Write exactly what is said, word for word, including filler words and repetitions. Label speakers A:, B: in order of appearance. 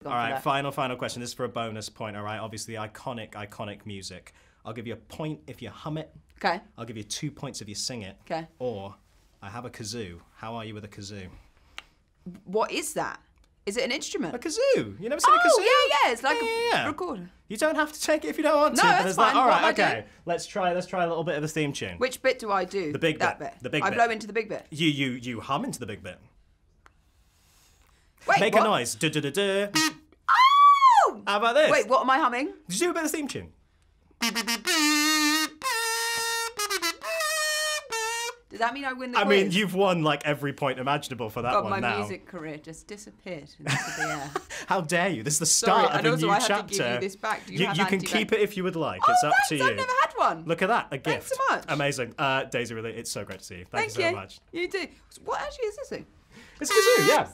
A: All
B: right, final, final question. This is for a bonus point, all right? Obviously, iconic, iconic music. I'll give you a point if you hum it.
A: Okay.
B: I'll give you two points if you sing it.
A: Okay.
B: Or, I have a kazoo. How are you with a kazoo?
A: What is that? Is it an instrument?
B: A kazoo. You never seen
A: oh,
B: a kazoo?
A: Oh, yeah, yeah. It's like
B: yeah,
A: a
B: yeah.
A: recorder.
B: You don't have to take it if you don't want
A: no,
B: to.
A: No, that's fine.
B: Like, all right,
A: what am I
B: okay.
A: doing?
B: Let's try. Let's try a little bit of the theme tune.
A: Which bit do I do?
B: The big
A: that
B: bit.
A: bit.
B: The big
A: I
B: bit.
A: blow into the big bit.
B: You you you hum into the big bit.
A: Wait,
B: Make
A: what?
B: a noise. Du, du, du, du.
A: Oh!
B: How about this?
A: Wait, what am I humming?
B: Did you do a bit of the theme tune?
A: Does that mean I win the
B: I
A: quiz?
B: mean, you've won like every point imaginable for that
A: God,
B: one
A: my
B: now.
A: music career just disappeared into the air.
B: How dare you? This is the
A: Sorry,
B: start
A: and
B: of a
A: also
B: new
A: I have
B: chapter.
A: to give you this back. Do you,
B: you
A: have
B: you can
A: anti-venom?
B: keep it if you would like.
A: Oh,
B: It's up
A: thanks.
B: to you.
A: I've never had one.
B: Look at that, a gift.
A: Thanks so much.
B: Amazing. Uh, Daisy, really, it's so great to see you. Thank,
A: Thank
B: you so
A: you.
B: much.
A: You do. What actually is this thing?
B: It's a kazoo, yeah.